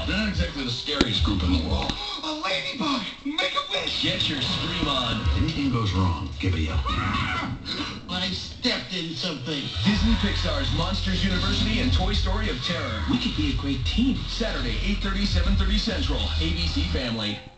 They're not exactly the scariest group in the world. A ladybug! Make a wish! Get your scream on. Anything goes wrong, give a yell. I stepped in something. Disney Pixar's Monsters University and Toy Story of Terror. We could be a great team. Saturday, 8:30, 7:30 Central. ABC Family.